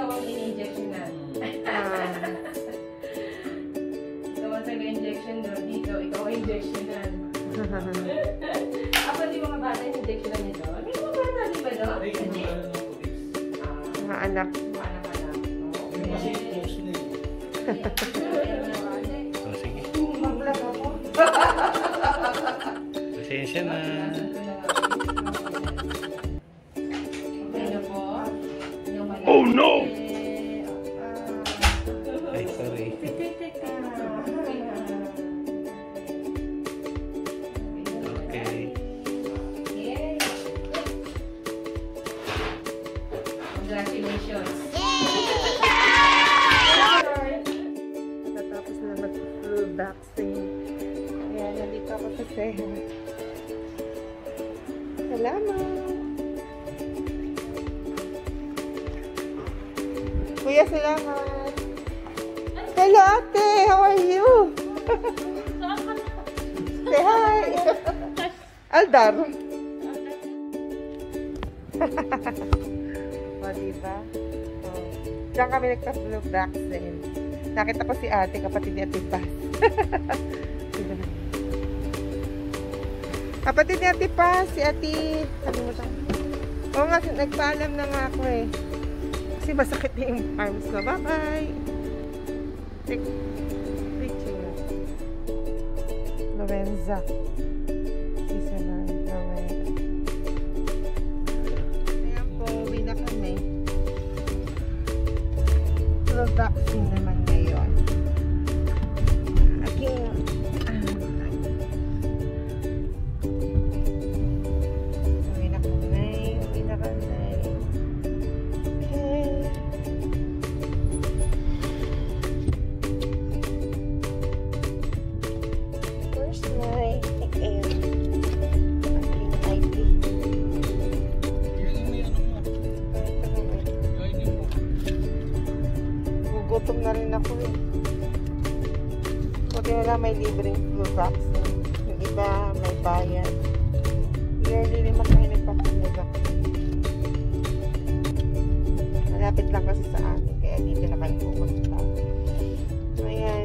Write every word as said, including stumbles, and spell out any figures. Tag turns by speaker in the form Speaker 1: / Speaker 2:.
Speaker 1: ang in-injection na. Ikaw ang taga-injection doon. Dito, ikaw ang injection na. Ako di mga bata yung injection na nito. May mga bata di ba doon?
Speaker 2: Mga anak.
Speaker 1: Mga anak-anak.
Speaker 3: Kasi post na eh.
Speaker 4: So, sige.
Speaker 1: Mag-vlog ako.
Speaker 4: Pasensya na.
Speaker 3: Oh no!
Speaker 4: Ay, sorry. Okay.
Speaker 1: Congratulations.
Speaker 2: Natapos na mag-flu vaccine. Ayan, nandito ako sa Seha. Salamat! Kuya, salamat! Hello, ate! How are you? Say hi! Aldar! O, diba? O, diyan kami nagpa-flu vaccine. Nakita ko si ate, kapatid ni Ate Paz. Kapatid ni Ate Paz, si Ate... Sabi mo tayo. Oo nga, nagpaalam na nga ako eh. Kasi masakit na yung arms ko. Bye-bye! Picture. Lorenza. Seasonal. Lorenza. Ayan po, uwi na kami. Flu vaccine naman ngayon. Again. Uwi na kami. Uwi na kami. Okay. Where's my air? Aking I D.
Speaker 3: Yan may ano mo. Gawin niyo po.
Speaker 2: Gugutom na rin ako eh. Buti na lang may libreng flu vaccine. Yung iba may bayad. Yearly naman tayo nagpa-flu vaccine. Malapit lang kasi sa amin. Kaya dito na kayo pumunta. Ayan.